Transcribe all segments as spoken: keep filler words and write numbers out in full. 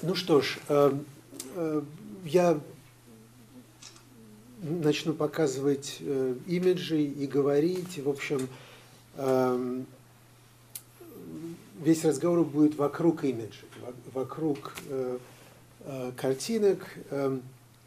Ну что ж, э, э, я начну показывать э, имиджи и говорить. В общем, э, весь разговор будет вокруг имиджей, вокруг э, э, картинок. Э,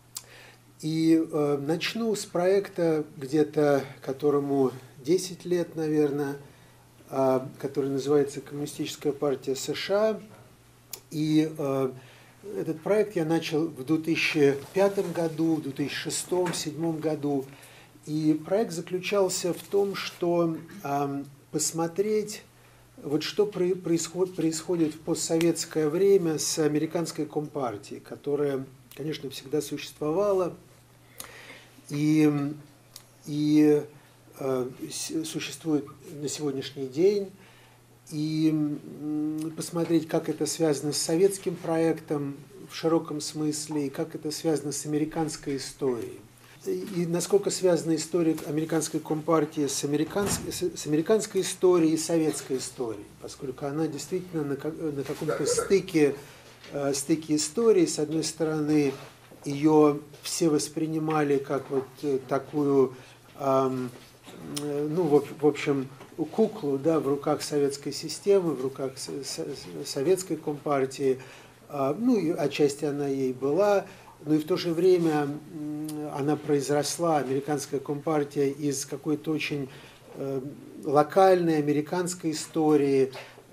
и э, начну с проекта, где-то которому десять лет, наверное, э, который называется «Коммунистическая партия США». И э, этот проект я начал в две тысячи пятом году, в две тысячи шестом, две тысячи седьмом году. И проект заключался в том, что э, посмотреть, вот что происходит, происходит в постсоветское время с американской компартией, которая, конечно, всегда существовала и, и э, существует на сегодняшний день. И посмотреть, как это связано с советским проектом в широком смысле, и как это связано с американской историей. И насколько связана история американской компартии с американской, с американской историей и советской историей, поскольку она действительно на, на каком-то стыке, э, стыке истории. С одной стороны, ее все воспринимали как вот такую, э, ну, в, в общем, куклу, да, в руках советской системы, в руках советской компартии. Ну, и отчасти она ей была, но и в то же время она произросла, американская компартия, из какой-то очень локальной американской истории.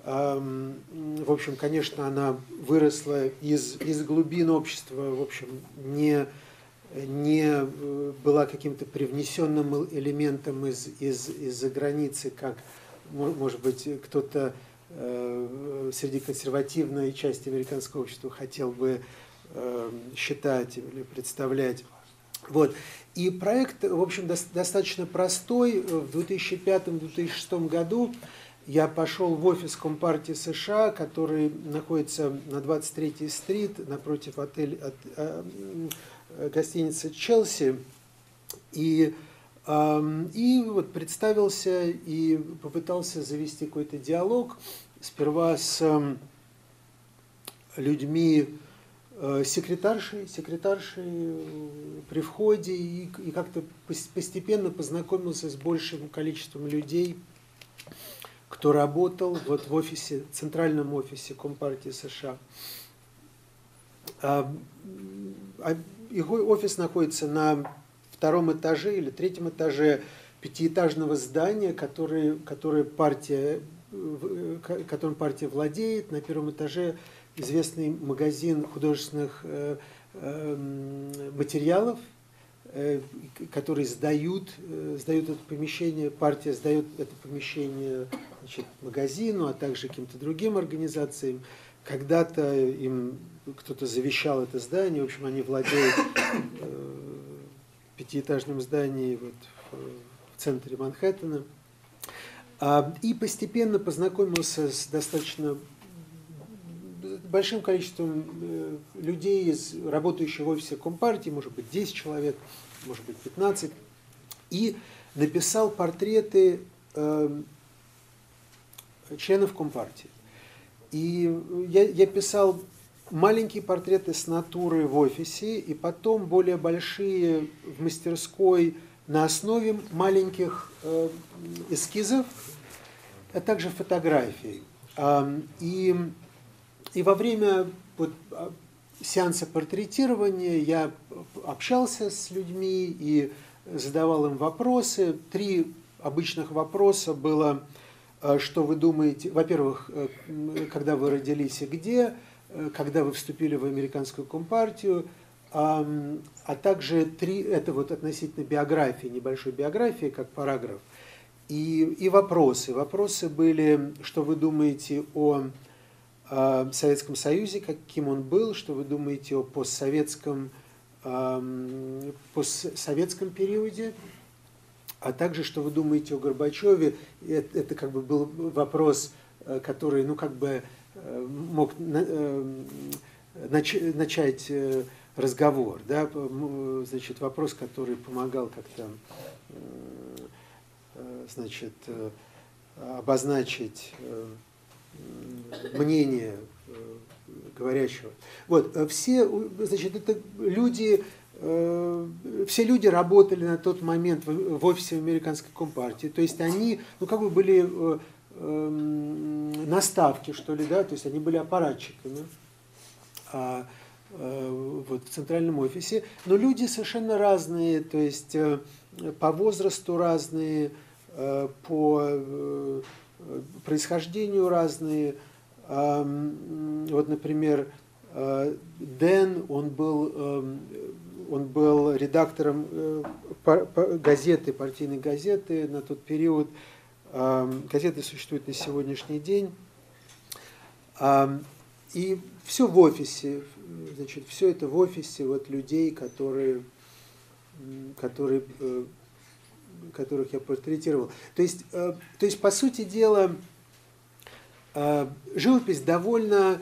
В общем, конечно, она выросла из, из глубин общества, в общем, не... не была каким-то привнесенным элементом из, из, из-за границы, как, может быть, кто-то э, среди консервативной части американского общества хотел бы э, считать или представлять. Вот. И проект, в общем, до, достаточно простой. В две тысячи пятом — две тысячи шестом году я пошел в офис Компартии США, который находится на двадцать третьей стрит, напротив отеля, от, гостиницы «Челси», и, э, и вот представился и попытался завести какой-то диалог сперва с э, людьми, э, секретаршей, секретаршей при входе, и, и как-то постепенно познакомился с большим количеством людей, кто работал вот в офисе, центральном офисе Компартии США. А, а, Его офис находится на втором этаже или третьем этаже пятиэтажного здания, который, который партия, которым партия владеет. На первом этаже известный магазин художественных э, э, материалов, э, который сдают, э, сдают это помещение, партия сдает это помещение, значит, магазину, а также каким-то другим организациям. Когда-то им кто-то завещал это здание, в общем, они владеют э, пятиэтажным зданием вот, в, в центре Манхэттена. А, и постепенно познакомился с достаточно большим количеством э, людей, из, работающих в офисе Компартии, может быть, десять человек, может быть, пятнадцать, и написал портреты э, членов Компартии. И я, я писал маленькие портреты с натуры в офисе, и потом более большие в мастерской на основе маленьких э, эскизов, а также фотографий. Э, и, и во время вот, сеанса портретирования я общался с людьми и задавал им вопросы. Три обычных вопроса было: что вы думаете, во-первых, когда вы родились и где, когда вы вступили в американскую компартию, а, а также три, это вот относительно биографии, небольшой биографии, как параграф, и, и вопросы. Вопросы были, что вы думаете о, о Советском Союзе, каким он был, что вы думаете о постсоветском, э, постсоветском периоде, а также, что вы думаете о Горбачеве. Это, это как бы был вопрос, который, ну, как бы мог нач, начать разговор, да, значит, вопрос, который помогал как-то, значит, обозначить мнения говорящего. Вот, все, значит, это люди, все люди работали на тот момент в офисе американской компартии, то есть они, ну, как бы были наставки, что ли, да, то есть они были аппаратчиками а, вот, в центральном офисе, но люди совершенно разные, то есть по возрасту разные, по происхождению разные. Вот, например, Дэн, он был, он был редактором газеты, партийной газеты на тот период. Газета существует на сегодняшний день. И все в офисе, значит, все это в офисе вот людей, которые, которые, которых я портретировал. То есть, то есть, по сути дела, живопись довольно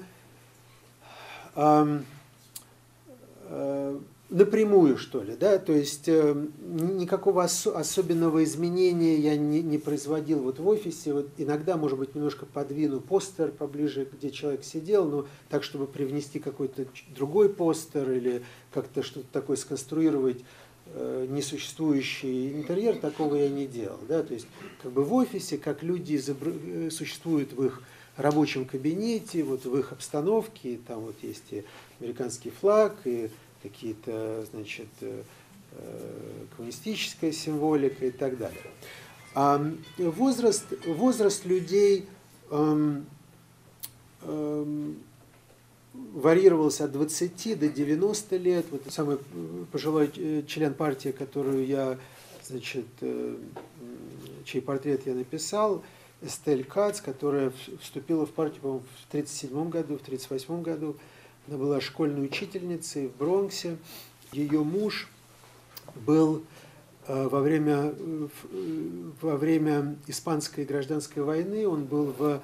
напрямую, что ли, да, то есть никакого ос особенного изменения я не, не производил вот в офисе. Вот иногда, может быть, немножко подвину постер поближе, где человек сидел, но так, чтобы привнести какой-то другой постер или как-то что-то такое сконструировать э, несуществующий интерьер, такого я не делал, да, то есть как бы в офисе, как люди существуют в их рабочем кабинете, вот в их обстановке, там вот есть и американский флаг, и какие-то, значит, коммунистическая символика и так далее. А возраст, возраст людей эм, эм, варьировался от двадцати до девяноста лет. Вот самый пожилой член партии, которую я, значит, чей портрет я написал, Эстель Кац, которая вступила в партию, по-моему, в тридцать седьмом году, в тридцать восьмом году. Она была школьной учительницей в Бронксе. Ее муж был во время, во время Испанской гражданской войны, он был в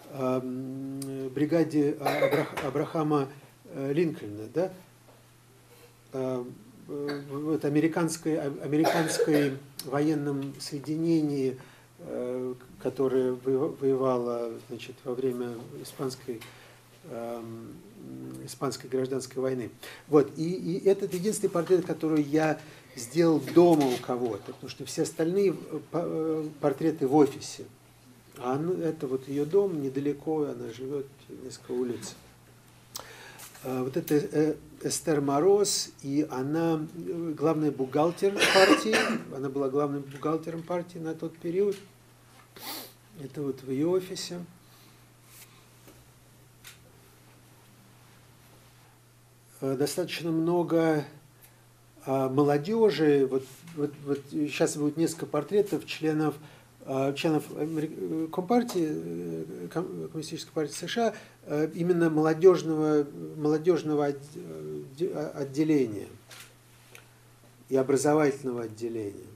бригаде Абрахама Линкольна, да? В американской, американской военном соединении, которое воевало, значит, во время испанской испанской гражданской войны. Вот. И, и этот единственный портрет, который я сделал дома у кого-то, потому что все остальные портреты в офисе. А она, это вот ее дом недалеко, она живет несколько улиц. Вот это Эстер Мороз, и она главный бухгалтер партии, она была главным бухгалтером партии на тот период. Это вот в ее офисе. Достаточно много а, молодежи. Вот, вот, вот сейчас будет несколько портретов членов, а, членов Компартии, Коммунистической партии США, а, именно молодежного, молодежного отделения и образовательного отделения.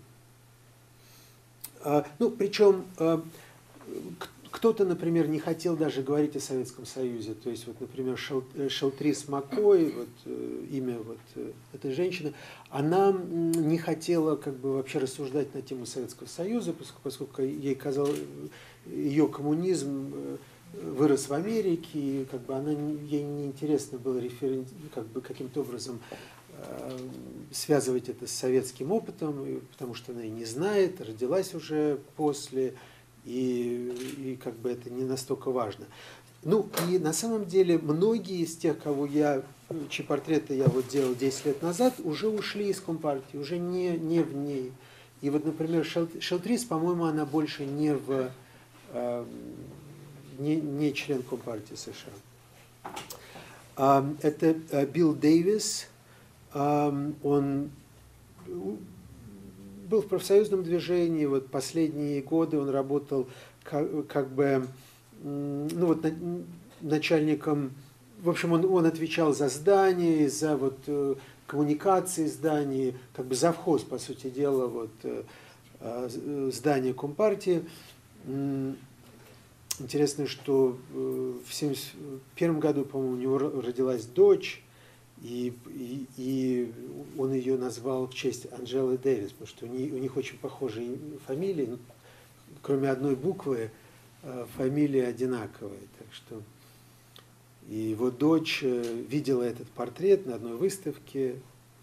А, ну, причем а, кто-то, например, не хотел даже говорить о Советском Союзе. То есть, вот, например, Шелтрис Маккой, вот, имя вот этой женщины, она не хотела как бы вообще рассуждать на тему Советского Союза, поскольку, поскольку ей казалось, ее коммунизм вырос в Америке, и как бы она, ей неинтересно было референ, как бы каким-то образом э, связывать это с советским опытом, потому что она и не знает, родилась уже после. И, и как бы это не настолько важно. Ну, и на самом деле многие из тех, кого я, чьи портреты я вот делал десять лет назад, уже ушли из Компартии, уже не, не в ней. И вот, например, Шелтрис, по-моему, она больше не, в, э, не, не член Компартии США. Это Билл Дэвис, он был в профсоюзном движении, вот последние годы он работал как, как бы, ну вот начальником, в общем, он, он отвечал за здание, за вот коммуникации зданий, как бы завхоз, по сути дела, вот здание Компартии. Интересно, что в семьдесят первом году, по-моему, у него родилась дочь, И, и, и он ее назвал в честь Анджелы Дэвис, потому что у них, у них очень похожие фамилии, кроме одной буквы, фамилия одинаковая. Так что и его дочь видела этот портрет на одной выставке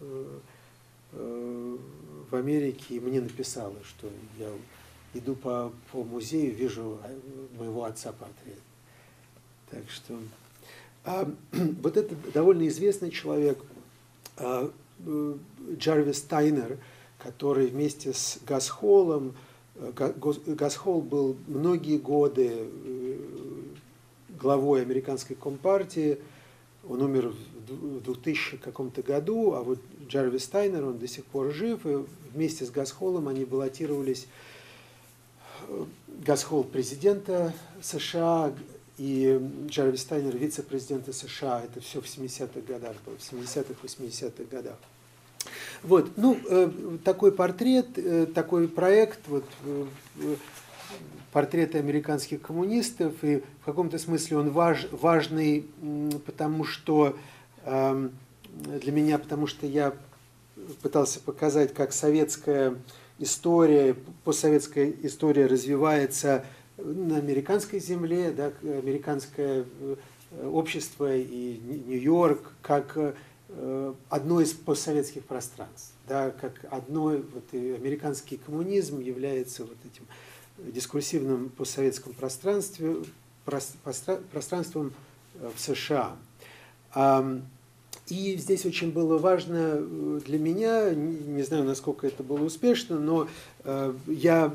в Америке и мне написала, что я иду по, по музею, вижу моего отца портрет. Так что а, вот это довольно известный человек, а, Джарвис Тайнер, который вместе с Гас Холлом, Гас Холл был многие годы главой американской компартии, он умер в двухтысячном каком-то году, а вот Джарвис Тайнер, он до сих пор жив, и вместе с Гас Холлом они баллотировались. Гас Холл президента США и Джарвис Тайнер вице-президента США. Это все в семидесятых годах было, в семидесятых, восьмидесятых годах. Вот, ну, такой портрет, такой проект, вот, портреты американских коммунистов, и в каком-то смысле он важ, важный, потому что для меня, потому что я пытался показать, как советская история, постсоветская история развивается на американской земле, да, американское общество и Нью-Йорк как одно из постсоветских пространств, да, как одно, вот, и американский коммунизм является вот этим дискурсивным постсоветском пространстве, пространством в США. И здесь очень было важно для меня, не знаю, насколько это было успешно, но я,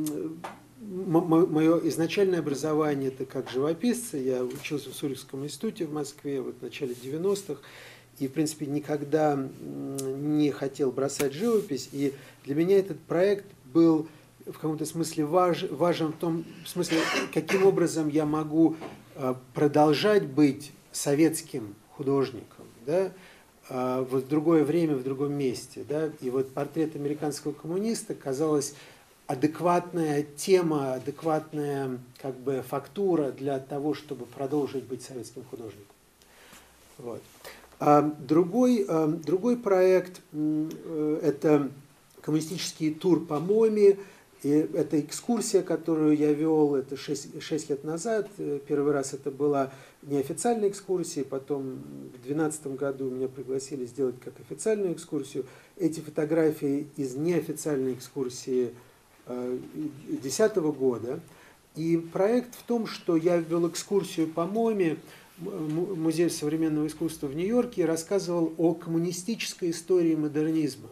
мое изначальное образование это как живописца, я учился в Сурикском институте в Москве вот, в начале девяностых, и, в принципе, никогда не хотел бросать живопись, и для меня этот проект был в каком-то смысле важ, важен в том смысле, каким образом я могу продолжать быть советским художником, да, в другое время, в другом месте. Да, и вот портрет американского коммуниста казалась адекватная тема, адекватная как бы фактура для того, чтобы продолжить быть советским художником. Вот. А другой, другой проект – это коммунистический тур по МОМе. И это экскурсия, которую я вел, это шесть лет назад. Первый раз это была неофициальная экскурсия, потом в две тысячи двенадцатом году меня пригласили сделать как официальную экскурсию. Эти фотографии из неофициальной экскурсии две тысячи десятого года. И проект в том, что я вел экскурсию по МОМе, Музею современного искусства в Нью-Йорке, и рассказывал о коммунистической истории модернизма.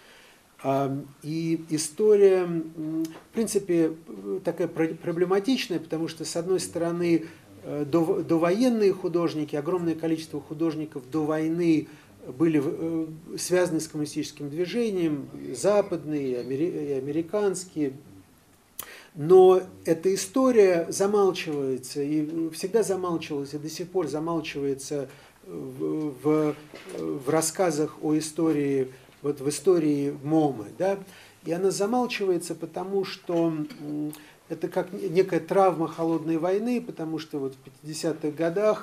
И история, в принципе, такая проблематичная, потому что, с одной стороны, довоенные художники, огромное количество художников до войны были связаны с коммунистическим движением, западные и американские. Но эта история замалчивается, и всегда замалчивалась, и до сих пор замалчивается в, в, в рассказах о истории, вот в истории МОМы, да, и она замалчивается, потому что это как некая травма холодной войны, потому что вот в пятидесятых годах,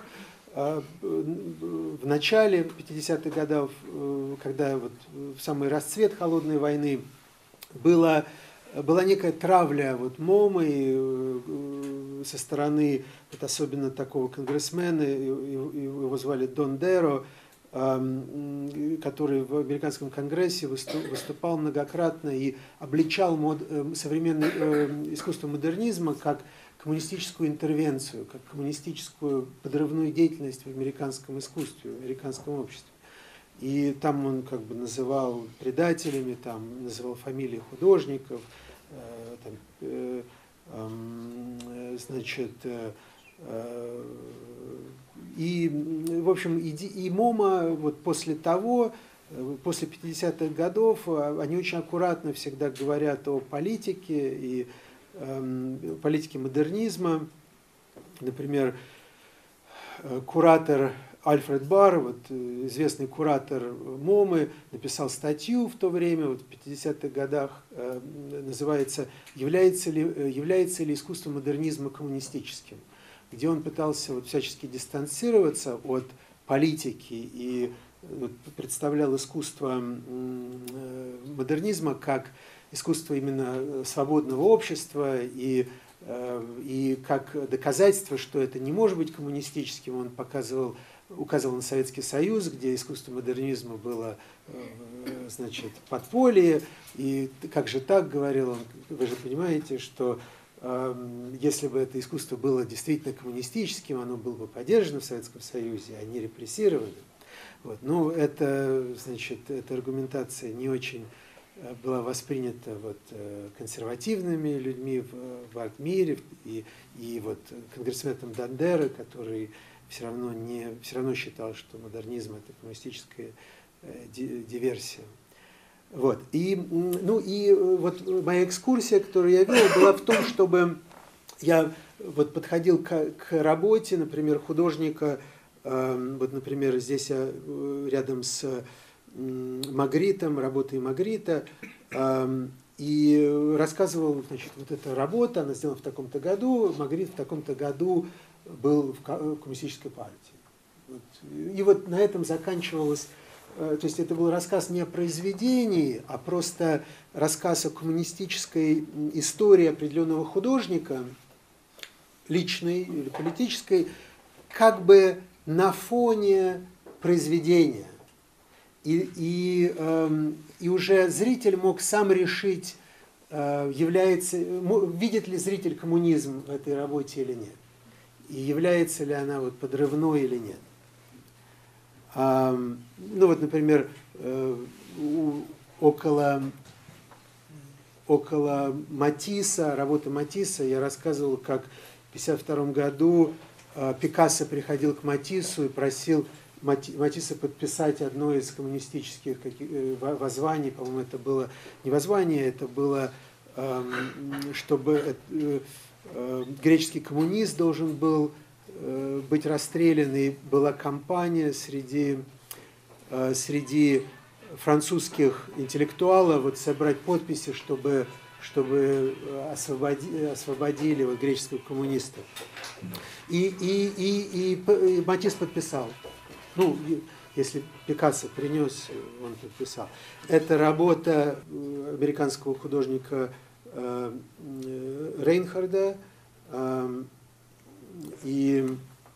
в начале пятидесятых годов, когда вот в самый расцвет холодной войны, было, была некая травля вот МОМы со стороны вот особенно такого конгрессмена, его звали Дон Деро, который в американском конгрессе выступал многократно и обличал мод, современное искусство модернизма как коммунистическую интервенцию, как коммунистическую подрывную деятельность в американском искусстве, в американском обществе. И там он как бы называл предателями, там называл фамилии художников, там, значит, и, в общем, и, и МОМа вот после того, после пятидесятых годов, они очень аккуратно всегда говорят о политике и э, политике модернизма. Например, куратор Альфред Барр, вот, известный куратор МОМы, написал статью в то время, вот, в пятидесятых годах, э, называется «Является ли, является ли искусство модернизма коммунистическим?», где он пытался вот всячески дистанцироваться от политики и представлял искусство модернизма как искусство именно свободного общества и, и как доказательство, что это не может быть коммунистическим, он показывал, указывал на Советский Союз, где искусство модернизма было, значит, подполье, и как же так, говорил он, вы же понимаете, что если бы это искусство было действительно коммунистическим, оно было бы поддержано в Советском Союзе, а не репрессировано. Вот. Ну, это, значит, эта аргументация не очень была воспринята вот, консервативными людьми в, в арт-мире и, и вот конгрессменом Дандера, который все равно, не, все равно считал, что модернизм – это коммунистическая диверсия. Вот. И, ну, и вот моя экскурсия, которую я вел, была в том, чтобы я вот подходил к, к работе, например, художника, э, вот, например, здесь я рядом с э, Магритом, работой Магрита, э, и рассказывал, значит, вот эта работа, она сделана в таком-то году, Магрит в таком-то году был в коммунистической партии. Вот. И вот на этом заканчивалось. То есть это был рассказ не о произведении, а просто рассказ о коммунистической истории определенного художника, личной или политической, как бы на фоне произведения. И, и, э, и уже зритель мог сам решить, э, является, видит ли зритель коммунизм в этой работе или нет. И является ли она вот подрывной или нет. Ну вот, например, около, около Матисса, работы Матисса, я рассказывал, как в тысяча девятьсот пятьдесят втором году Пикассо приходил к Матиссу и просил Матисса подписать одно из коммунистических воззваний, по-моему, это было не воззвание, это было, чтобы греческий коммунист должен был быть расстрелян, и была кампания среди, среди французских интеллектуалов вот, собрать подписи, чтобы, чтобы освободи, освободили вот, греческого коммуниста. И, и, и, и, и Матисс подписал. Ну, если Пикассо принес, он подписал. Это работа американского художника Рейнхарда, и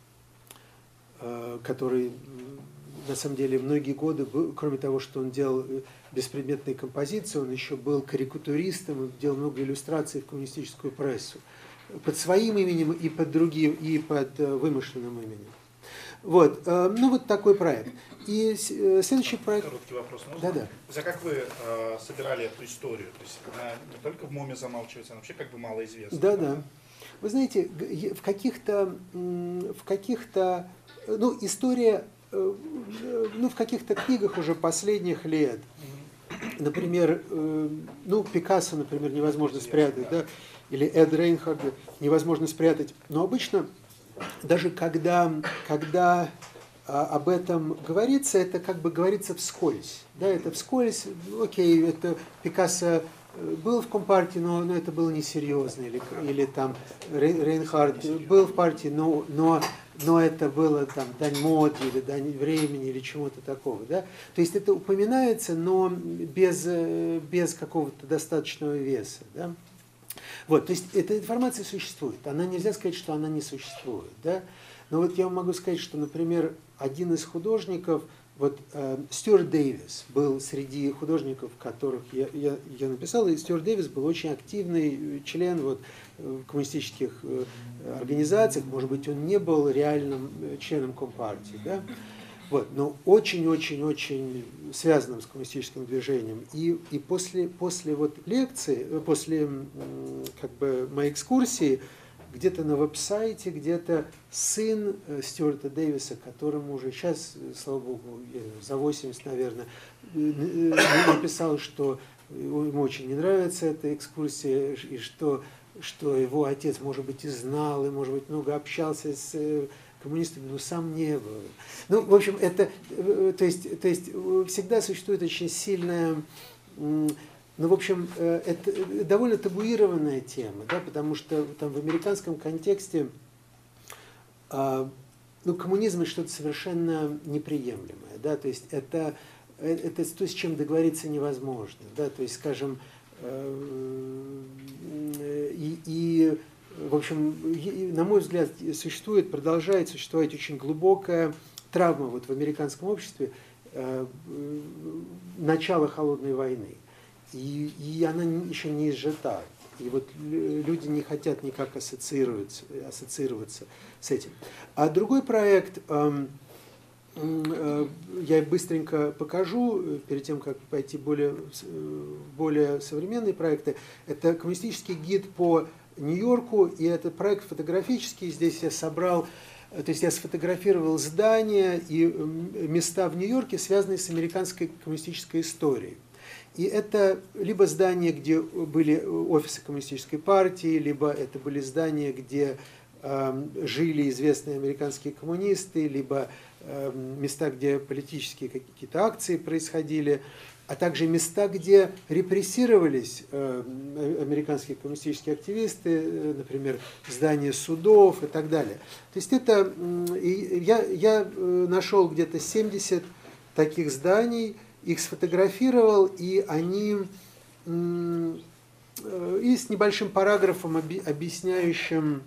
который на самом деле многие годы, кроме того, что он делал беспредметные композиции, он еще был карикатуристом, делал много иллюстраций в коммунистическую прессу под своим именем и под другим, и под вымышленным именем. Вот, ну вот такой проект. И следующий проект. Короткий вопрос. Да, да. То есть, а как вы э, собирали эту историю? То есть она не только в МОМе замалчивается, она вообще как бы мало известна. Да, да. Вы знаете, в каких-то, в каких-то, ну, история, ну, в каких-то книгах уже последних лет, например, ну, Пикассо, например, невозможно спрятать, да, или Эд Рейнхарда невозможно спрятать, но обычно, даже когда, когда об этом говорится, это как бы говорится вскользь, да, это вскользь, окей, это Пикассо был в Компартии, но, но это было несерьезно, или, или там Рейнхард был в партии, но, но, но это было там дань моде, или дань времени, или чего-то такого, да. То есть это упоминается, но без, без какого-то достаточного веса, да. Вот, то есть эта информация существует, она нельзя сказать, что она не существует, да. Но вот я могу сказать, что, например, один из художников, вот э, Стюарт Дэвис был среди художников, которых я, я, я написал, и Стюарт Дэвис был очень активный член вот, коммунистических э, организаций, может быть, он не был реальным членом Компартии, да? Вот, но очень-очень-очень связанным с коммунистическим движением. И, и после, после вот лекции, после как бы, моей экскурсии, где-то на веб-сайте, где-то сын Стюарта Дэвиса, которому уже сейчас, слава богу, за восемьдесят, наверное, написал, что ему очень не нравится эта экскурсия, и что, что его отец, может быть, и знал, и, может быть, много общался с коммунистами, но сам не был. Ну, в общем, это, то есть, то есть всегда существует очень сильная... Ну, в общем, это довольно табуированная тема, да, потому что там в американском контексте, ну, коммунизм – это что-то совершенно неприемлемое, да, то есть это, это то, с чем договориться невозможно, да, то есть, скажем, и, и в общем, на мой взгляд, существует, продолжает существовать очень глубокая травма вот в американском обществе э, начала холодной войны. И, и она еще не изжита. И вот люди не хотят никак ассоциироваться, ассоциироваться с этим. А другой проект, э, э, я быстренько покажу, перед тем, как пойти более, более современные проекты, это коммунистический гид по Нью-Йорку, и этот проект фотографический. Здесь я собрал, то есть я сфотографировал здания и места в Нью-Йорке, связанные с американской коммунистической историей. И это либо здания, где были офисы коммунистической партии, либо это были здания, где э, жили известные американские коммунисты, либо э, места, где политические какие-то акции происходили, а также места, где репрессировались э, американские коммунистические активисты, э, например, здания судов и так далее. То есть это, э, я, я нашел где-то семьдесят таких зданий, их сфотографировал, и они э, и с небольшим параграфом, оби, объясняющим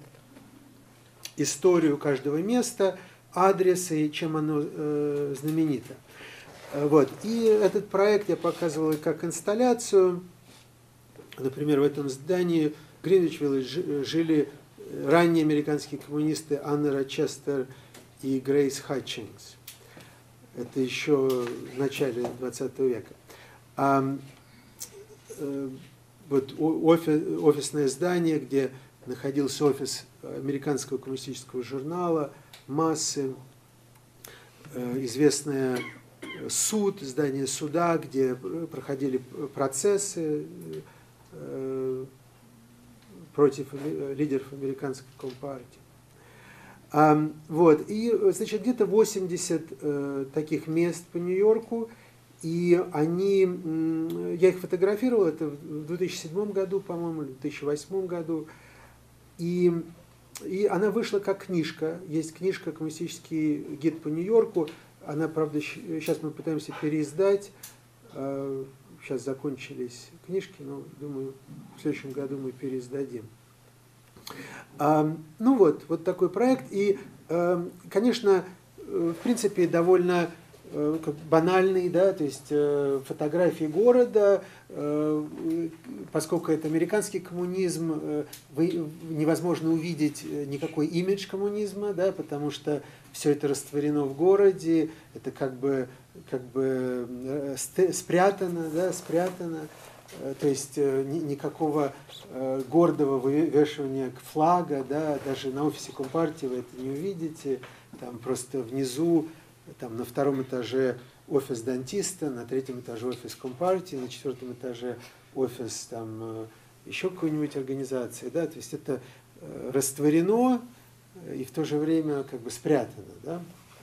историю каждого места, адреса и чем оно э, знаменито. Вот. И этот проект я показывал как инсталляцию. Например, в этом здании Гринвич-Виллидж жили ранние американские коммунисты Анна Рочестер и Грейс Хатчингс. Это еще в начале двадцатого века. А, э, вот офис, офисное здание, где находился офис американского коммунистического журнала, массы, э, известная суд, здание суда, где проходили процессы э, против лидеров американской компартии. А, вот, и, значит, где-то восемьдесят э, таких мест по Нью-Йорку, и они, э, я их фотографировал, это в две тысячи седьмом году, по-моему, или в две тысячи восьмом году, и, и она вышла как книжка, есть книжка «Коммунистический гид по Нью-Йорку». Она, правда, сейчас мы пытаемся переиздать. Сейчас закончились книжки, но, думаю, в следующем году мы переиздадим. Ну вот, вот такой проект. И, конечно, в принципе, довольно как банальный, да, то есть фотографии города, поскольку это американский коммунизм, вы, невозможно увидеть никакой имидж коммунизма, да, потому что все это растворено в городе, это как бы, как бы спрятано, да, спрятано, то есть никакого гордого вывешивания флага, да, даже на офисе Компартии вы это не увидите, там просто внизу, там на втором этаже офис дантиста, на третьем этаже офис Компартии, на четвертом этаже офис там еще какой-нибудь организации, да, то есть это растворено и в то же время как бы спрятано, да.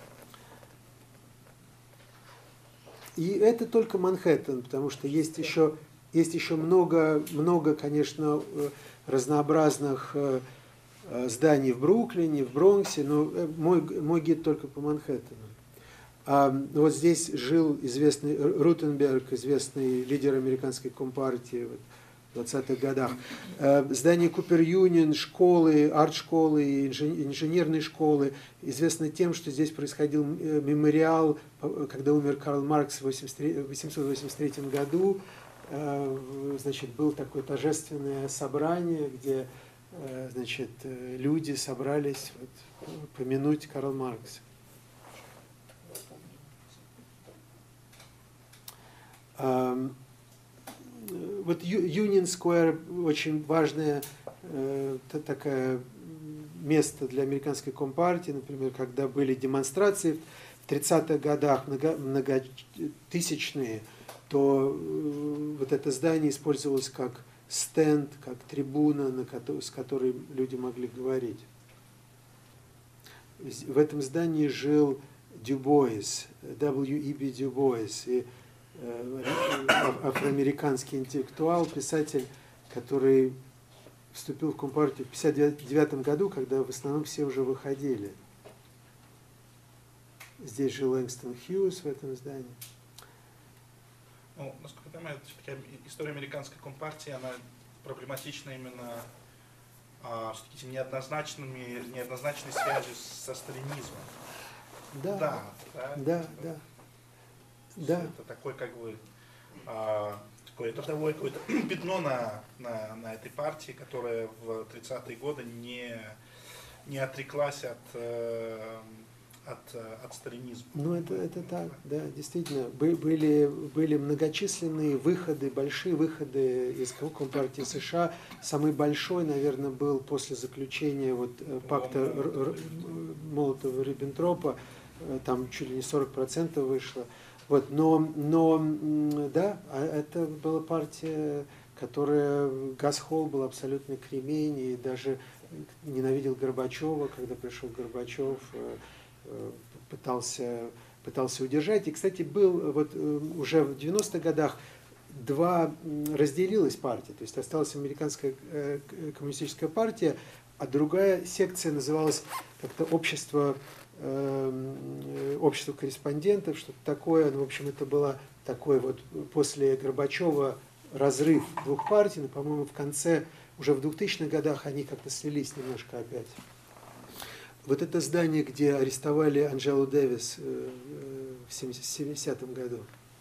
И это только Манхэттен, потому что есть еще, есть еще много, много, конечно, разнообразных зданий в Бруклине, в Бронксе, но мой, мой гид только по Манхэттену. А вот здесь жил известный Рутенберг, известный лидер американской компартии в двадцатых годах. Здание Купер-Юнион, школы, арт-школы, инженерные школы известны тем, что здесь происходил мемориал, когда умер Карл Маркс в восемьсот восемьдесят третьем году. Значит, было такое торжественное собрание, где, значит, люди собрались вот, помянуть Карла Маркса. Вот Union Square очень важное э, такое место для американской компартии, например, когда были демонстрации в тридцатых годах много, многотысячные, то э, вот это здание использовалось как стенд, как трибуна, на ко- с которой люди могли говорить. В этом здании жил Дюбоис, дабл ю и би Дюбоис, и афроамериканский интеллектуал, писатель, который вступил в Компартию в тысяча девятьсот пятьдесят девятом году, когда в основном все уже выходили. Здесь жил Лэнгстон Хьюз в этом здании. Ну, насколько я понимаю, история американской компартии, она проблематична именно а, с такими неоднозначными, неоднозначной связью со сталинизмом. Да, да, да, да, да. да. Это такой как бы а, такое трудовое какое-то пятно на, на, на этой партии, которая в тридцатые годы не, не отреклась от, э, от, от сталинизма. Ну, это, это так, да, действительно. Были, были многочисленные выходы, большие выходы из Компартии США. Самый большой, наверное, был после заключения вот, пакта Молотова-Риббентропа. Там чуть ли не сорок процентов вышло. Вот, но, но, да, это была партия, которая, Гасхолл был абсолютно кремень, и даже ненавидел Горбачева, когда пришел Горбачев, пытался, пытался удержать. И, кстати, был вот уже в девяностых годах два, разделилась партия, то есть осталась американская коммунистическая партия, а другая секция называлась как-то общество, общество корреспондентов, что-то такое. Ну, в общем, это было такой вот после Горбачева разрыв двух партий, но, по-моему, в конце, уже в двухтысячных годах они как-то слились немножко опять. Вот это здание, где арестовали Анджелу Дэвис в семидесятом году.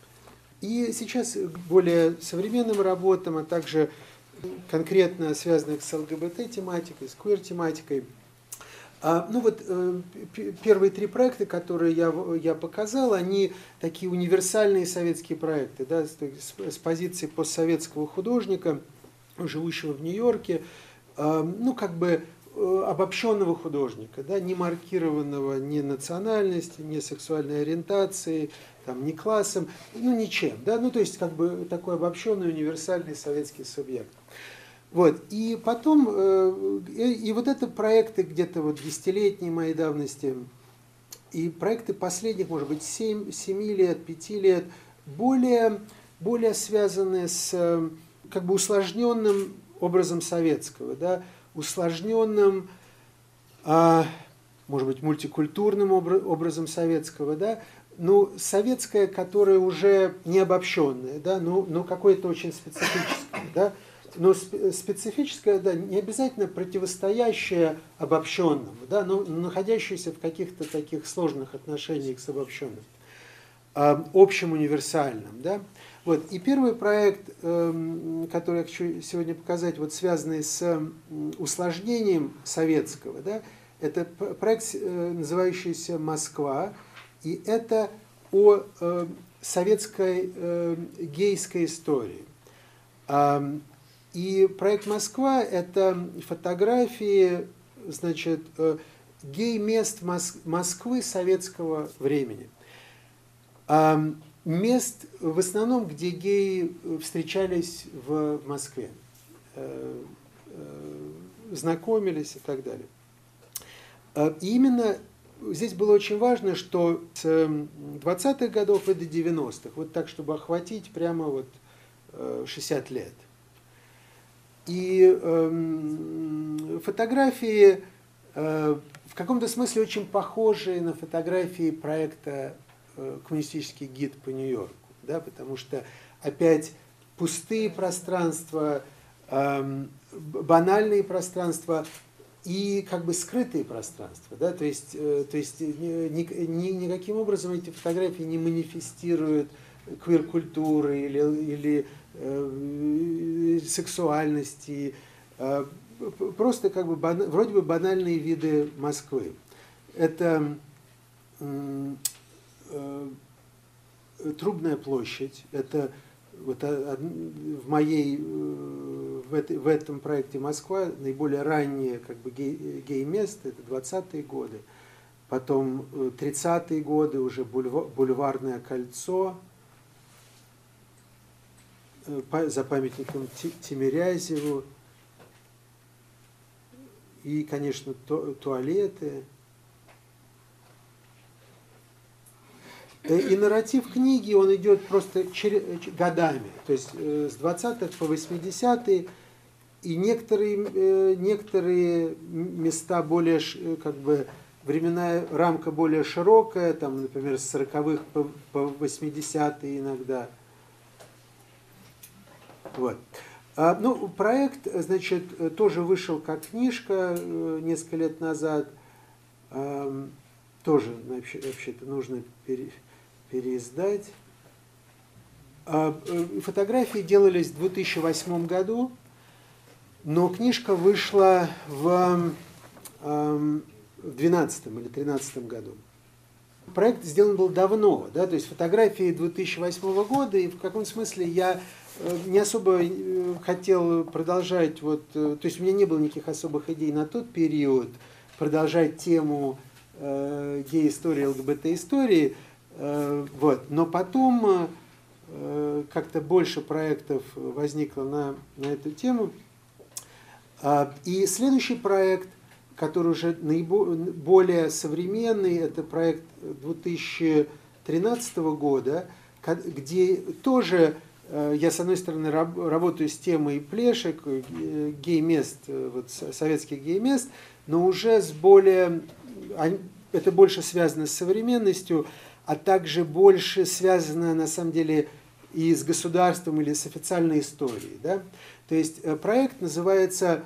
И сейчас к более современным работам, а также конкретно связанных с ЛГБТ-тематикой, с квир-тематикой. А, ну вот э, первые три проекта, которые я, я показал, они такие универсальные советские проекты, да, с, с позиции постсоветского художника, живущего в Нью-Йорке, э, ну как бы э, обобщенного художника, да, не маркированного ни национальностью, ни сексуальной ориентацией, там, ни классом, ну ничем, да, ну то есть как бы такой обобщенный универсальный советский субъект. Вот. И потом, э, и, и вот это проекты где-то вот десятилетней моей давности, и проекты последних, может быть, семь, семи лет, пяти лет, более, более связанные с как бы усложненным образом советского, да, усложненным, а, может быть, мультикультурным образом советского, да, ну, советское, которое уже не обобщенное, да, но, но какое-то очень специфическое, да, но специфическое, да, не обязательно противостоящее обобщенному, да, но находящееся в каких-то таких сложных отношениях с обобщенным, э, общим, универсальным, да. Вот. И первый проект, э, который я хочу сегодня показать, вот связанный с усложнением советского, да, это проект, э, называющийся «Москва», и это о э, советской э, гейской истории. Э, И проект «Москва» – это фотографии, значит, гей-мест Москвы советского времени. Мест в основном, где геи встречались в Москве, знакомились и так далее. И именно здесь было очень важно, что с двадцатых годов и до девяностых, вот так, чтобы охватить прямо вот шестьдесят лет. И э, фотографии э, в каком-то смысле очень похожие на фотографии проекта э, «Коммунистический гид по Нью-Йорку», да, потому что опять пустые пространства, э, банальные пространства и как бы скрытые пространства, да, то есть, э, то есть ни, ни, никаким образом эти фотографии не манифестируют квир-культуры или, или э, сексуальности, э, просто как бы бана, вроде бы банальные виды Москвы. Это э, э, Трубная площадь, это вот в моей в, этой, в этом проекте «Москва» наиболее раннее как бы гей, гей-место, это двадцатые годы, потом тридцатые годы уже бульвар, бульварное кольцо, за памятником Тимирязеву, и, конечно, туалеты. И нарратив книги, он идет просто годами, то есть с двадцатых по восьмидесятые, и некоторые, некоторые места более как бы временная рамка более широкая, там, например, с сороковых по восьмидесятые иногда. Вот. А, ну, проект, значит, тоже вышел как книжка несколько лет назад. А, тоже, вообще-то, нужно пере, переиздать. А, фотографии делались в две тысячи восьмом году, но книжка вышла в две тысячи двенадцатом или две тысячи тринадцатом году. Проект сделан был давно, да, то есть фотографии две тысячи восьмого года, и в каком смысле я не особо хотел продолжать, вот, то есть у меня не было никаких особых идей на тот период продолжать тему э, гей-истории, ЛГБТ-истории, э, вот, но потом э, как-то больше проектов возникло на, на эту тему. И следующий проект, который уже наиболее современный, это проект две тысячи тринадцатого года, где тоже я, с одной стороны, работаю с темой плешек, гей-мест, вот, советских гей-мест, но уже с более, это больше связано с современностью, а также больше связано, на самом деле, и с государством или с официальной историей. Да? То есть проект называется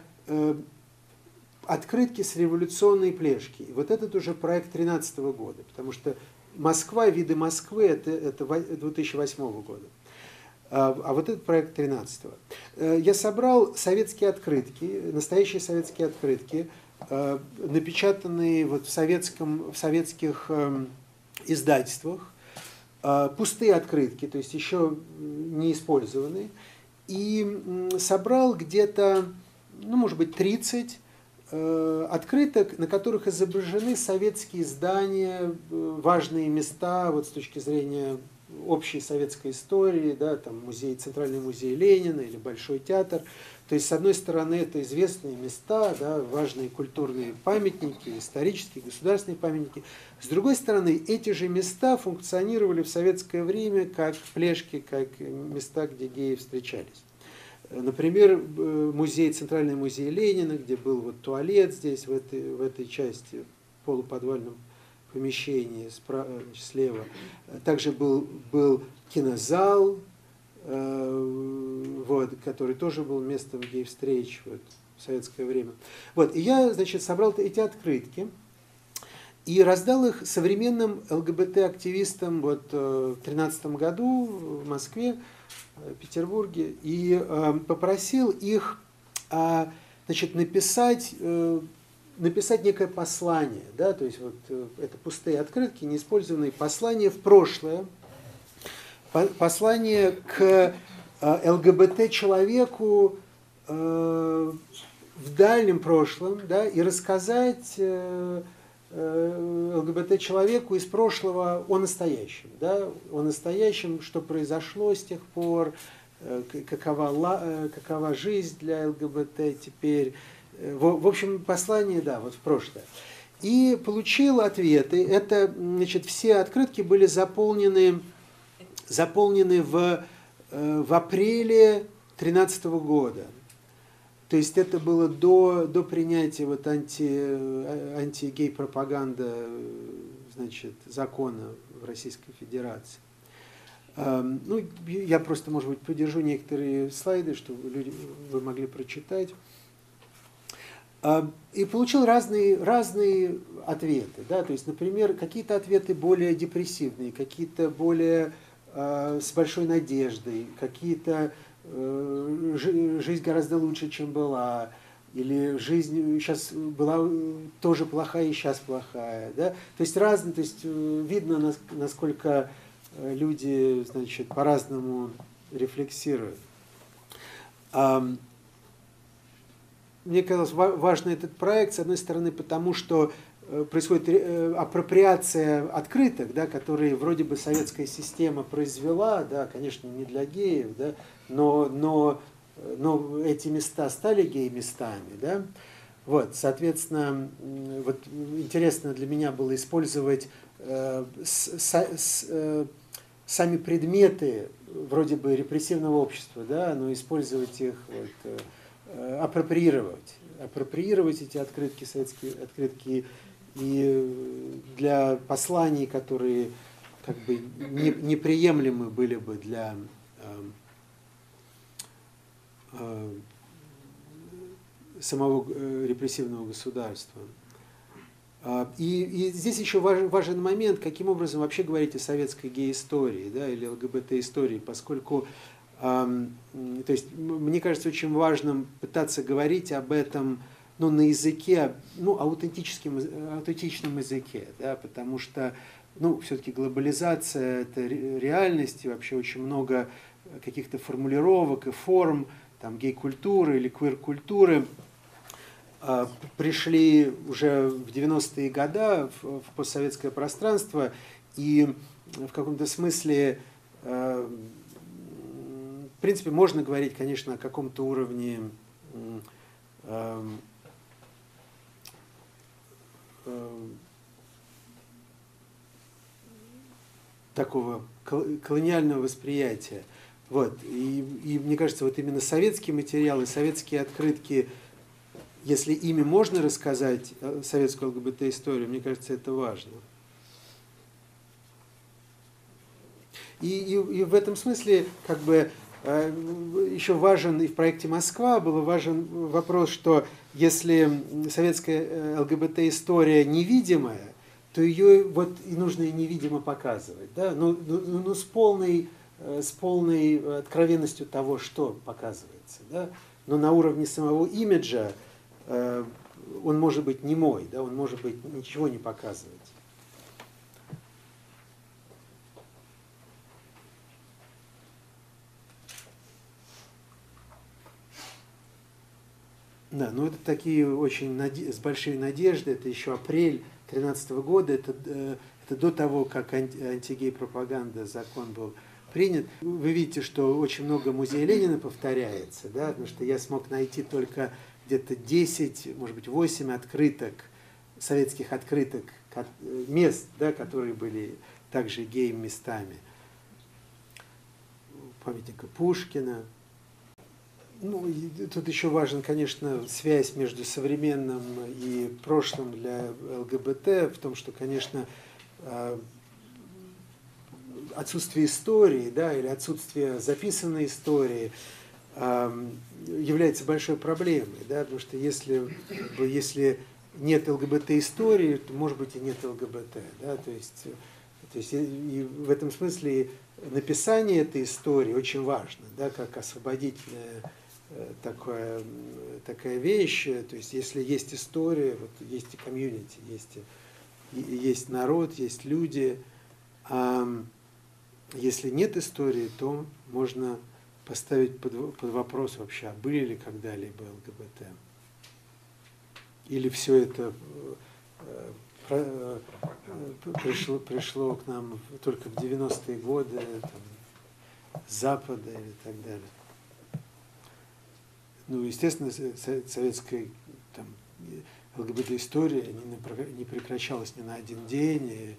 «Открытки с революционной плешки». И вот этот уже проект две тысячи тринадцатого года, потому что Москва, виды Москвы, это, это две тысячи восьмого года. А вот этот проект две тысячи тринадцатого. Я собрал советские открытки, настоящие советские открытки, напечатанные вот в, советском, в советских издательствах, пустые открытки, то есть еще не использованные, и собрал где-то, ну, может быть, тридцать открыток, на которых изображены советские здания, важные места вот с точки зрения общей советской истории, да, там музей, Центральный музей Ленина или Большой театр. То есть, с одной стороны, это известные места, да, важные культурные памятники, исторические, государственные памятники. С другой стороны, эти же места функционировали в советское время как плешки, как места, где геи встречались. Например, музей, Центральный музей Ленина, где был вот туалет здесь, в этой, в этой части, в полуподвальном помещении справа, слева. Также был, был кинозал, э, вот, который тоже был местом гей-встреч вот, в советское время. Вот, и я, значит, собрал эти открытки и раздал их современным ЛГБТ-активистам вот, в две тысячи тринадцатом году в Москве, в Петербурге, и э, попросил их э, значит, написать, э, написать некое послание, да, то есть вот э, это пустые открытки, неиспользованные послания в прошлое, по, послание к э, ЛГБТ-человеку э, в дальнем прошлом, да, и рассказать э, ЛГБТ-человеку из прошлого о настоящем, да, о настоящем, что произошло с тех пор, какова, какова жизнь для ЛГБТ теперь. В, в общем, послание, да, вот в прошлое. И получил ответы. Это, значит, все открытки были заполнены, заполнены в, в апреле две тысячи тринадцатого года. То есть это было до, до принятия вот анти, антигей-пропаганды, значит, закона в Российской Федерации. Ну, я просто, может быть, подержу некоторые слайды, чтобы люди, вы могли прочитать. И получил разные, разные ответы. Да? То есть, например, какие-то ответы более депрессивные, какие-то более э, с большой надеждой, какие-то жизнь гораздо лучше, чем была, или жизнь сейчас была тоже плохая и сейчас плохая, да? То есть разные, то есть видно, насколько люди, значит, по-разному рефлексируют. Мне казалось важный этот проект, с одной стороны, потому что происходит апроприация открыток, да, которые вроде бы советская система произвела, да, конечно, не для геев, да, но, но, но эти места стали гей-местами. Да. Вот, соответственно, вот, интересно для меня было использовать э, с, с, э, сами предметы вроде бы репрессивного общества, да, но использовать их, вот, э, апроприировать, апроприировать эти открытки, советские открытки, и для посланий, которые как бы не, неприемлемы были бы для э, э, самого репрессивного государства. И, и здесь еще важен, важен момент, каким образом вообще говорить о советской гей-истории, да, или ЛГБТ-истории, поскольку, э, то есть, мне кажется, очень важным пытаться говорить об этом, ну, на языке, ну, аутентическим, аутентичном языке, да, потому что, ну, все-таки глобализация – это реальность, и вообще очень много каких-то формулировок и форм, там, гей-культуры или квир-культуры, пришли уже в девяностые годы в, в постсоветское пространство, и в каком-то смысле, э, в принципе, можно говорить, конечно, о каком-то уровне э, э, такого колониального восприятия. Вот. И, и мне кажется, вот именно советские материалы, советские открытки, если ими можно рассказать советскую ЛГБТ-историю, мне кажется, это важно. И, и, и в этом смысле, как бы, еще важен, и в проекте «Москва» был важен вопрос, что если советская ЛГБТ-история невидимая, то ее вот и нужно и невидимо показывать. Да? Ну, ну, ну, с полной, с полной откровенностью того, что показывается. Да? Но на уровне самого имиджа он может быть немой, да, он может быть ничего не показывать. Да, ну это такие очень наде- с большой надеждой, это еще апрель две тысячи тринадцатого года, это, это до того, как анти- антигей-пропаганда, закон был принят. Вы видите, что очень много музея Ленина повторяется, да, потому что я смог найти только где-то десять, может быть, восемь открыток, советских открыток, мест, да, которые были также гей-местами. Памятника Пушкина. Ну, и тут еще важен, конечно, связь между современным и прошлым для ЛГБТ, в том, что, конечно, отсутствие истории, да, или отсутствие записанной истории является большой проблемой, да, потому что если, если нет ЛГБТ-истории, то, может быть, и нет ЛГБТ. Да, то есть, то есть и в этом смысле написание этой истории очень важно, да, как освободительная такая, такая вещь. То есть если есть история, вот есть и комьюнити, есть, и, есть народ, есть люди. А если нет истории, то можно поставить под, под вопрос вообще, а были ли когда-либо ЛГБТ. Или все это э, пришло, пришло к нам только в девяностые годы, там, с Запада или так далее. Ну, естественно, советская там, ЛГБТ-история не, не прекращалась ни на один день. И,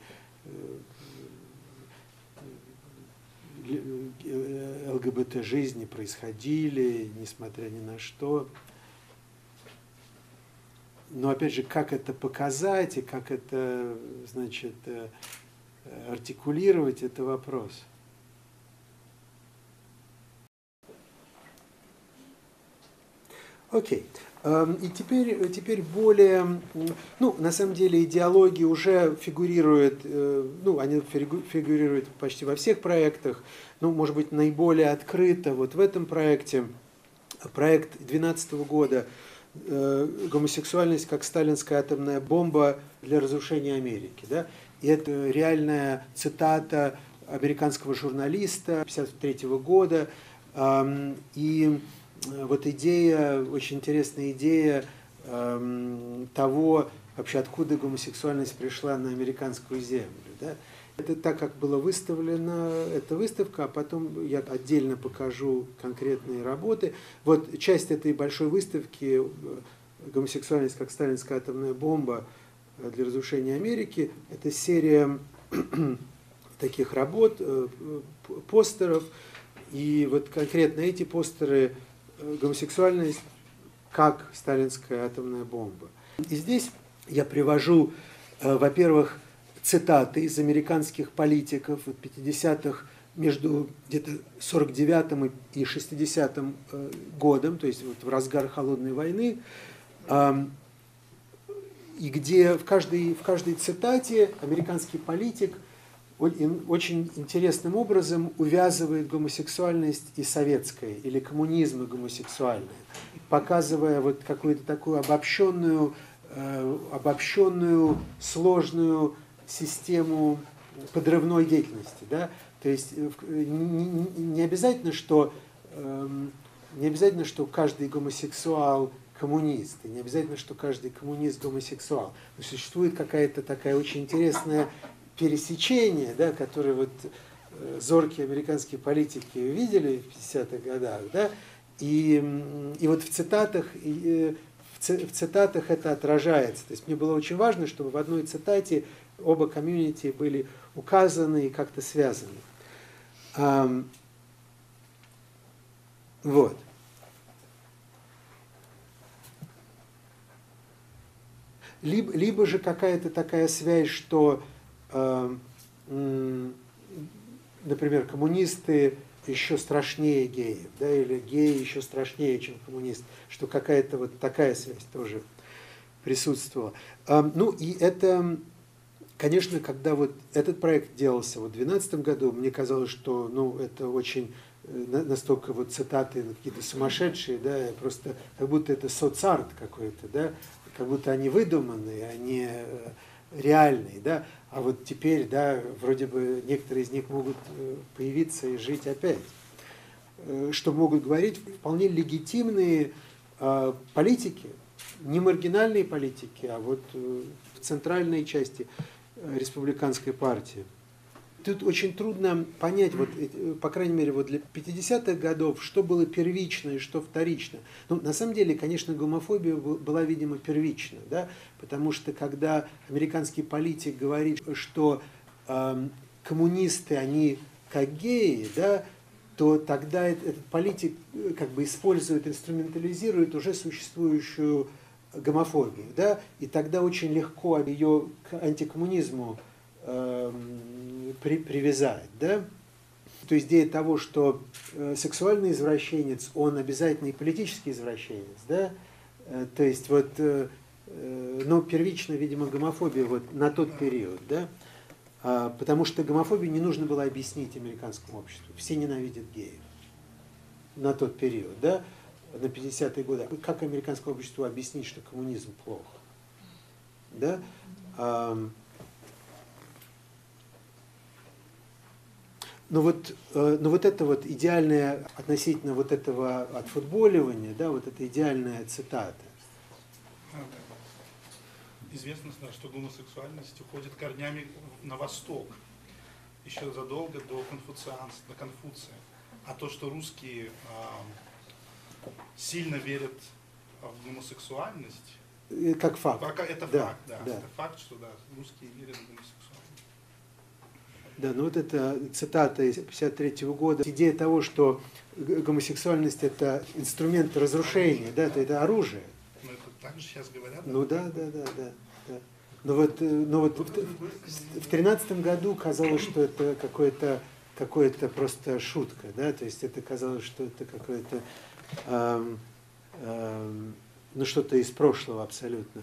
ЛГБТ-жизни происходили, несмотря ни на что. Но, опять же, как это показать и как это, значит, артикулировать, это вопрос. Окей. И теперь, теперь более, ну, на самом деле идеологии уже фигурируют, ну, они фигурируют почти во всех проектах, ну, может быть, наиболее открыто вот в этом проекте, проект две тысячи двенадцатого года «Гомосексуальность как сталинская атомная бомба для разрушения Америки». Да? И это реальная цитата американского журналиста тысяча девятьсот пятьдесят третьего года, и вот идея, очень интересная идея э, того, вообще откуда гомосексуальность пришла на американскую землю. Да? Это так, как было выставлено, эта выставка, а потом я отдельно покажу конкретные работы. Вот часть этой большой выставки «Гомосексуальность как сталинская атомная бомба для разрушения Америки» – это серия таких работ, постеров, и вот конкретно эти постеры «Гомосексуальность как сталинская атомная бомба». И здесь я привожу во-первых, цитаты из американских политиков в пятидесятых, между где-то сорок девятым и шестидесятым годом, то есть вот в разгар холодной войны, и где в каждой, в каждой цитате американский политик очень интересным образом увязывает гомосексуальность и советское, или коммунизм и гомосексуальное, показывая вот какую-то такую обобщенную, э, обобщенную сложную систему подрывной деятельности. Да? То есть не, не обязательно, что, э, не обязательно, что каждый гомосексуал коммунист, и не обязательно, что каждый коммунист гомосексуал. Но существует какая-то такая очень интересная пересечение, да, которые вот э, зоркие американские политики видели в пятидесятых годах, да, и, и вот в цитатах, и, в, ци, в цитатах это отражается. То есть мне было очень важно, чтобы в одной цитате оба комьюнити были указаны и как-то связаны. А, вот. Либо, либо же какая-то такая связь, что например, коммунисты еще страшнее геев, да, или геи еще страшнее, чем коммунисты, что какая-то вот такая связь тоже присутствовала. Ну и это, конечно, когда вот этот проект делался вот в две тысячи двенадцатом году, мне казалось, что ну, это очень настолько вот цитаты какие-то сумасшедшие, да, просто как будто это соцарт какой-то, да, как будто они выдуманные, они реальные, да, а вот теперь, да, вроде бы некоторые из них могут появиться и жить опять. Что могут говорить вполне легитимные э, политики, не маргинальные политики, а вот э, в центральной части республиканской партии. Тут очень трудно понять, вот, по крайней мере, вот для пятидесятых годов, что было первично и что вторично. Ну, на самом деле, конечно, гомофобия была, видимо, первична, да? Потому что когда американский политик говорит, что э, коммунисты, они как геи, да, то тогда этот политик как бы использует, инструментализирует уже существующую гомофобию, да? И тогда очень легко ее к антикоммунизму При, привязать, да? То есть идея того, что э, сексуальный извращенец, он обязательно и политический извращенец, да? Э, то есть вот, э, э, но первично, видимо, гомофобия вот на тот период, да? А, потому что гомофобию не нужно было объяснить американскому обществу. Все ненавидят геев на тот период, да? На пятидесятые годы. Как американскому обществу объяснить, что коммунизм плохо, да? А, Но вот, но вот это вот идеальное, относительно вот этого отфутболивания, да, вот эта идеальная цитата. Известно, что гомосексуальность уходит корнями на восток, еще задолго до конфуцианства, до Конфуция. А то, что русские э, сильно верят в гомосексуальность, как факт. Это да, факт, да. да. Это факт, что да, русские верят в гомосексуальность. Да, ну вот это цитата из пятьдесят третьего года. Идея того, что гомосексуальность – это инструмент разрушения, да, это, это оружие. Ну, это так же сейчас говорят. Ну да, да, да, да. да. Но вот, но вот в тринадцатом году казалось, что это какое-то какое-то просто шутка, да, то есть это казалось, что это какое-то, эм, эм, ну что-то из прошлого абсолютно.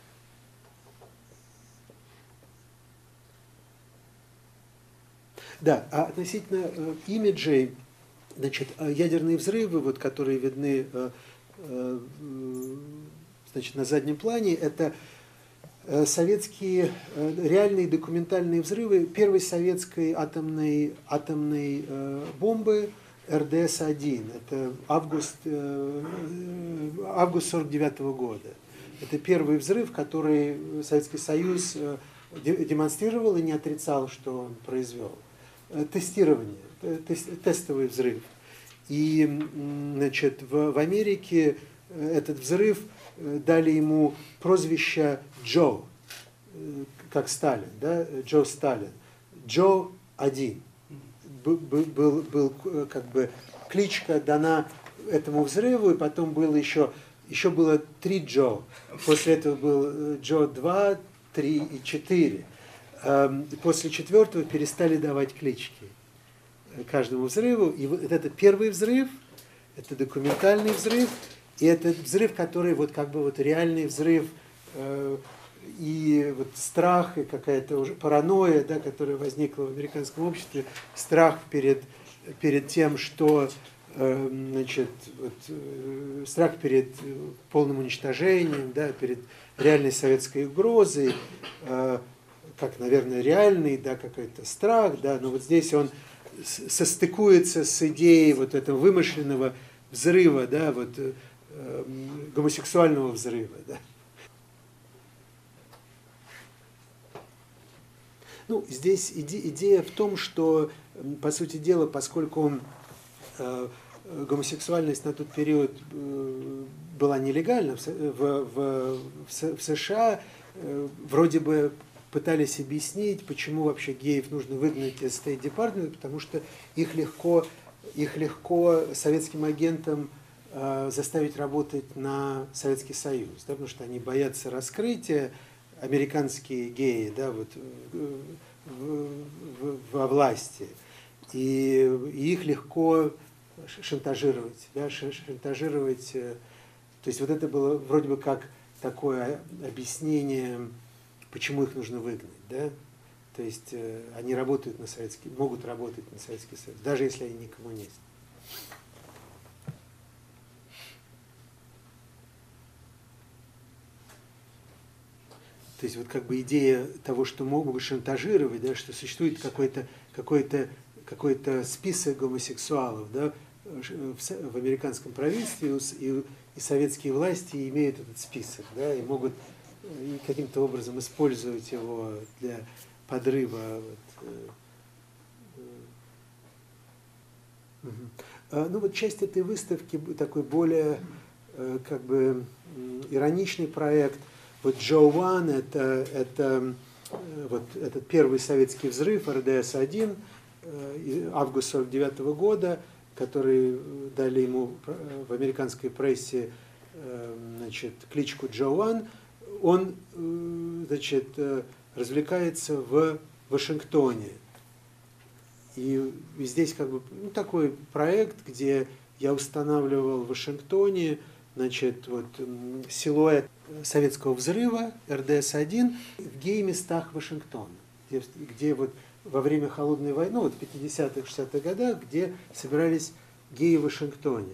Да, а относительно э, имиджей, значит, ядерные взрывы, вот, которые видны э, э, значит, на заднем плане, это э, советские э, реальные документальные взрывы первой советской атомной, атомной э, бомбы эр дэ эс один. Это август, э, август сорок девятого года. Это первый взрыв, который Советский Союз э, демонстрировал и не отрицал, что он произвел. Тестирование, тестовый взрыв. И, значит, в, в Америке этот взрыв дали ему прозвище Джо, как Сталин, да, Джо Сталин. Джо один. Был, был, был как бы кличка дана этому взрыву, и потом было еще, еще было три Джо. После этого был Джо два, три и четыре. После четвертого перестали давать клички каждому взрыву. И вот это первый взрыв, это документальный взрыв, и это взрыв, который вот как бы вот реальный взрыв, э, и вот страх, и какая-то уже паранойя, да, которая возникла в американском обществе, страх перед, перед тем, что, э, значит, вот, э, страх перед полным уничтожением, да, перед реальной советской угрозой, э, как, наверное, реальный, да, какой-то страх, да, но вот здесь он состыкуется с идеей вот этого вымышленного взрыва, да, вот, э, гомосексуального взрыва, да. Ну, здесь иде, идея в том, что, по сути дела, поскольку он, э, гомосексуальность на тот период э, была нелегальна в, в, в, в США, э, вроде бы пытались объяснить, почему вообще геев нужно выгнать из State Department, потому что их легко, их легко советским агентам э, заставить работать на Советский Союз, да, потому что они боятся раскрытия, американские геи, да, вот, в, в, во власти, и, и их легко шантажировать, да, шантажировать, то есть вот это было вроде бы как такое объяснение, почему их нужно выгнать, да? То есть э, они работают на Советский, могут работать на Советский Союз, даже если они не коммунисты. То есть вот как бы идея того, что могут шантажировать, да, что существует какой-то какой-то какой-то список гомосексуалов, да, в, в американском правительстве, и, и советские власти имеют этот список, да, и могут и каким-то образом использовать его для подрыва. Вот. Угу. Ну вот часть этой выставки такой более как бы ироничный проект. Вот Джо Ван, это, это вот этот первый советский взрыв эр дэ эс один, август сорок девятого года, который дали ему в американской прессе, значит, кличку Джо Ван. Он, значит, развлекается в Вашингтоне. И здесь как бы ну, такой проект, где я устанавливал в Вашингтоне, значит, вот, силуэт советского взрыва эр дэ эс один в гей-местах Вашингтона, где, где вот во время холодной войны, ну вот в пятидесятых, шестидесятых годах, где собирались геи в Вашингтоне.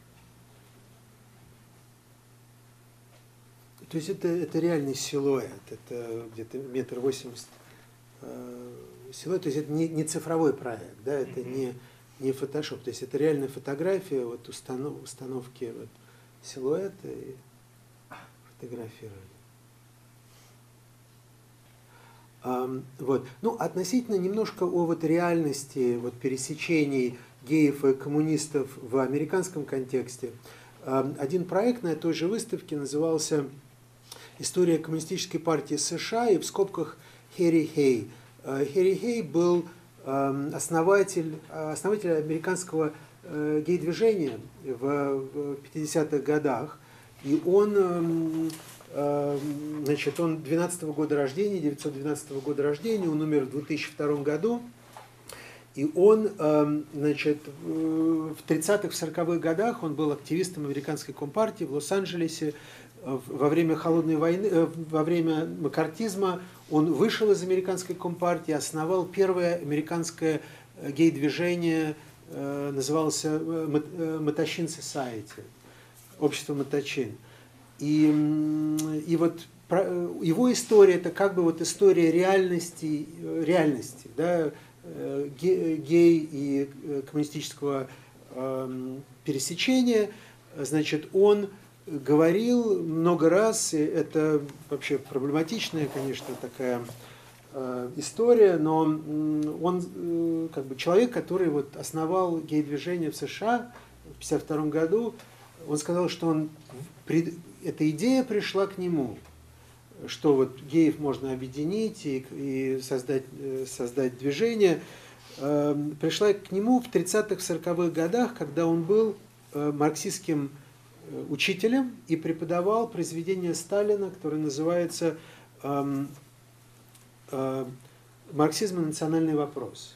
То есть это, это реальный силуэт, это где-то метр восемьдесят э, силуэт, то есть это не, не цифровой проект, да, это не, не фотошоп, то есть это реальная фотография, вот установ, установки вот, силуэта и фотографирования. Um, вот. Ну, относительно немножко о вот реальности вот, пересечений геев и коммунистов в американском контексте. Um, один проект на той же выставке назывался «История коммунистической партии США» и в скобках Хэри Хей. Uh, Хэри Хей был um, основатель, основатель американского uh, гей-движения в, в пятидесятых годах. И он... Um, Значит, он двенадцатого года рождения, девятьсот двенадцатого года рождения, он умер в две тысячи втором году. И он, значит, в тридцатых, сороковых годах он был активистом американской компартии в Лос-Анджелесе. Во время холодной войны, во время маккартизма он вышел из американской компартии, основал первое американское гей-движение, назывался Маточин Society, общество Маточин. И, и вот его история это как бы вот история реальности, реальности, да, гей и коммунистического пересечения. Значит, он говорил много раз, и это вообще проблематичная, конечно, такая история, но он как бы человек, который вот основал гей-движение в США в пятьдесят втором году, он сказал, что он эта идея пришла к нему, что вот геев можно объединить и, и создать, создать движение. Э, пришла к нему в тридцатых, сороковых годах, когда он был э, марксистским учителем и преподавал произведение Сталина, которое называется э, «Марксизм и национальный вопрос».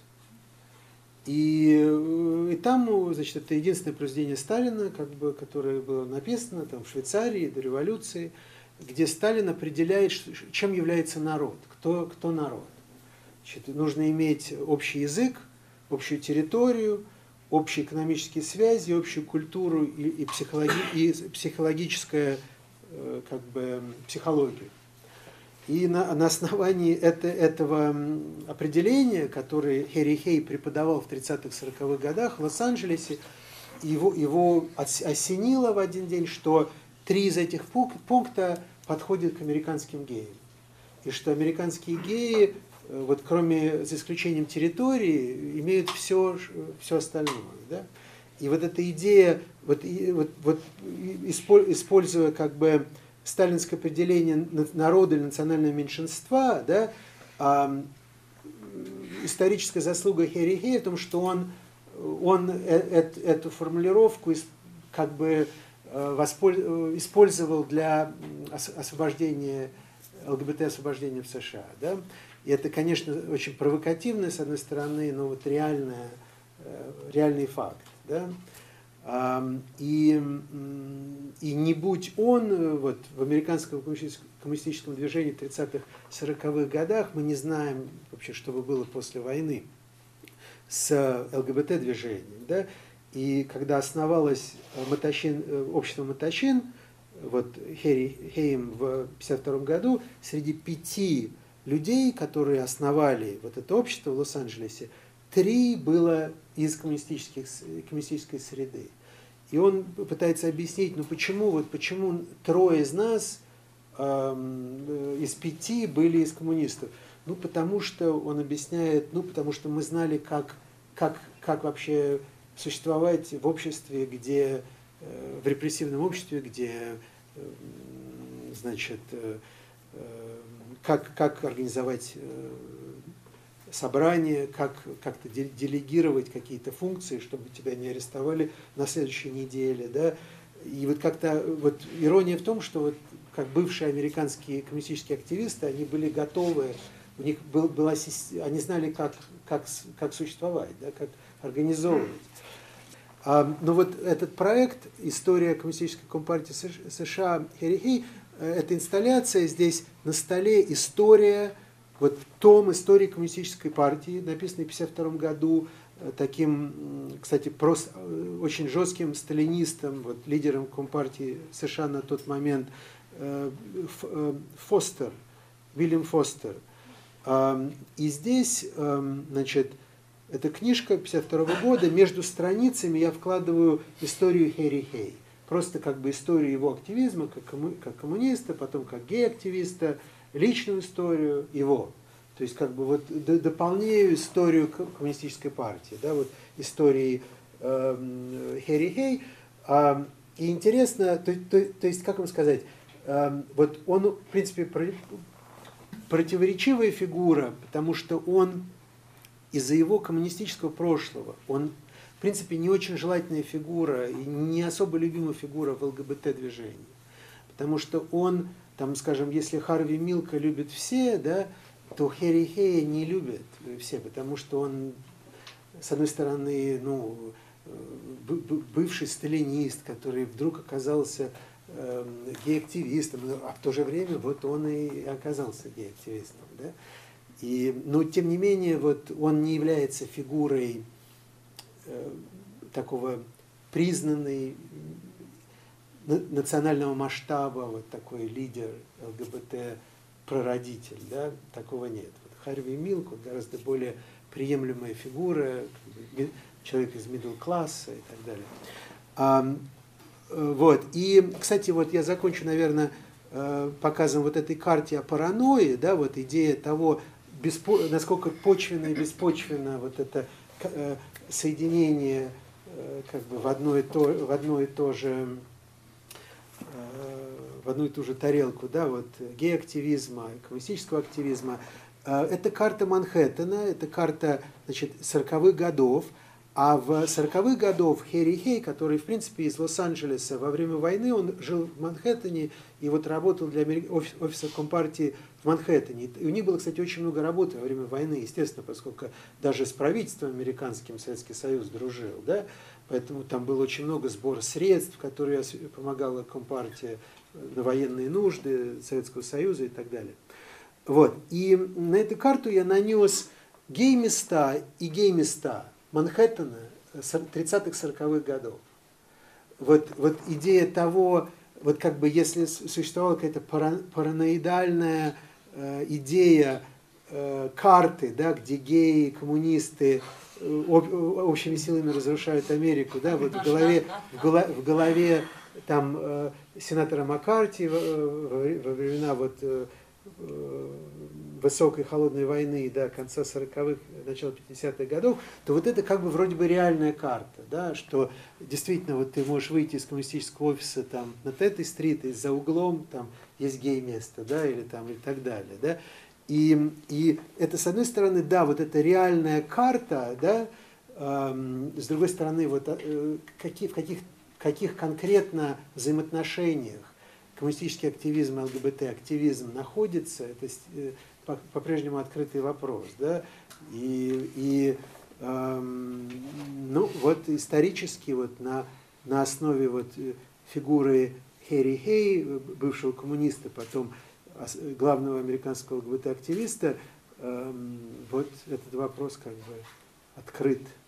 И, и там, значит, это единственное произведение Сталина, как бы, которое было написано там, в Швейцарии до революции, где Сталин определяет, чем является народ, кто, кто народ. Значит, нужно иметь общий язык, общую территорию, общие экономические связи, общую культуру и, и, психологи, и психологическую как бы, психологию. И на, на основании это, этого определения, которое Хэри Хэй преподавал в тридцатых-сороковых годах в Лос-Анджелесе, его, его осенило в один день, что три из этих пункта подходят к американским геям. И что американские геи, вот кроме, за исключением территории, имеют все, все остальное. Да? И вот эта идея, вот, вот, вот, используя как бы сталинское определение народа или национального меньшинства, да, а, историческая заслуга Хэри Хэя в том, что он, он э, э, эту формулировку как бы использовал для освобождения, ЛГБТ-освобождения в США. Да? И это, конечно, очень провокативно, с одной стороны, но вот реальное, реальный факт. Да? И, и не будь он вот, в американском коммунистическом движении в тридцатых-сороковых годах, мы не знаем вообще, что бы было после войны с ЛГБТ-движением. Да? И когда основалось Моточин, общество Моточин, вот Хэри Хэем в пятьдесят втором году, среди пяти людей, которые основали вот это общество в Лос-Анджелесе, три было из коммунистических, коммунистической среды. И он пытается объяснить, ну почему, вот почему трое из нас, э, из пяти были из коммунистов. Ну потому что, он объясняет, ну потому что мы знали, как, как, как вообще существовать в обществе, где, э, в репрессивном обществе, где, э, значит, э, как, как организовать э, собрание, как как-то делегировать какие-то функции, чтобы тебя не арестовали на следующей неделе, да. И вот как-то вот ирония в том, что вот как бывшие американские коммунистические активисты, они были готовы, у них был, была, они знали, как, как, как существовать, да, как организовывать. А, но вот этот проект «История коммунистической компартии США» Хэри Хэй, эта инсталляция, здесь на столе история, вот том истории коммунистической партии, написанный в тысяча девятьсот пятьдесят втором году, таким, кстати, просто очень жестким сталинистом, вот, лидером Компартии США на тот момент, Фостер, Уильям Фостер. И здесь, значит, эта книжка тысяча девятьсот пятьдесят второго года, между страницами я вкладываю историю Хэри Хэй. Просто как бы историю его активизма как, комму, как коммуниста, потом как гей-активиста, личную историю его. То есть как бы вот дополняю историю коммунистической партии, да, вот истории э, Хэри Хэй. Э, и интересно, то, то, то есть, как вам сказать, э, вот он, в принципе, про, противоречивая фигура, потому что он из-за его коммунистического прошлого, он, в принципе, не очень желательная фигура и не особо любимая фигура в ЛГБТ-движении. Потому что он, там, скажем, если Харви Милка любят все, да, то Хэри Хэя не любят все, потому что он, с одной стороны, ну, бывший сталинист, который вдруг оказался э, гей-активистом, а в то же время вот он и оказался гей-активистом. Да? И, но, тем не менее, вот он не является фигурой э, такого признанной национального масштаба, вот такой лидер ЛГБТ-прародитель, да, такого нет. Вот Харви Милк гораздо более приемлемая фигура, человек из middle-класса и так далее. А, вот. И, кстати, вот я закончу, наверное, показом вот этой карте о паранойи, да, вот идея того, беспо... насколько почвенно и беспочвенно вот это соединение как бы в одно и то, в одно и то же в одну и ту же тарелку, да, вот гей-активизма, коммунистического активизма. Это карта Манхэттена, это карта, значит, сороковых годов. А в сороковых годах Хэри Хей, который, в принципе, из Лос-Анджелеса во время войны, он жил в Манхэттене и вот работал для офиса Компартии в Манхэттене. И у них было, кстати, очень много работы во время войны, естественно, поскольку даже с правительством американским Советский Союз дружил, да? Поэтому там было очень много сбора средств, которые помогала Компартия на военные нужды Советского Союза и так далее. Вот. И на эту карту я нанес гей-места и гей-места Манхэттена тридцатых-сороковых годов. Вот, вот идея того, вот как бы если существовала какая-то параноидальная э, идея э, карты, да, где геи, коммунисты э, об, общими силами разрушают Америку, да, вот в голове, в голове, в голове там э, сенатора Маккарти во, во времена вот э, высокой холодной войны, да, конца сороковых, начала пятидесятых годов, то вот это как бы вроде бы реальная карта, да, что действительно вот ты можешь выйти из коммунистического офиса там на Теттой-стрит, и за углом там есть гей-место, да, или там и так далее, да. И, и это, с одной стороны, да, вот эта реальная карта, да, эм, с другой стороны, вот э, какие, в каких, каких конкретно взаимоотношениях коммунистический активизм, ЛГБТ-активизм находится, это по-прежнему открытый вопрос. Да? И, и эм, ну, вот исторически вот на, на основе вот фигуры Хэри Хей, бывшего коммуниста, потом главного американского ЛГБТ-активиста, эм, вот этот вопрос как бы открыт.